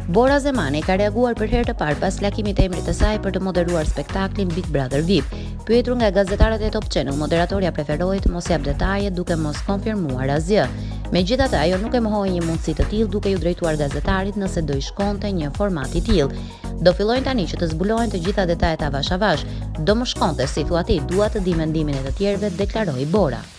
Bora Zemani ka reaguar për herë të parë pas lakimit të emrit të saj për të moderuar spektaklin Big Brother VIP. Pyetur nga gazetarët e Top Channel, moderatorja preferoi të mos jap detaje duke mos konfirmuar asgjë. Megjithatë, ajo nuk e mohoi një mundësi të tillë duke ju drejtuar gazetarit nëse do i shkonte një format i tillë. Do fillojnë tani që të zbulohen të gjitha detajet avash avash. Do më shkonte, si thua ti, dua të di mendimin e të tjerëve, deklaroi Bora.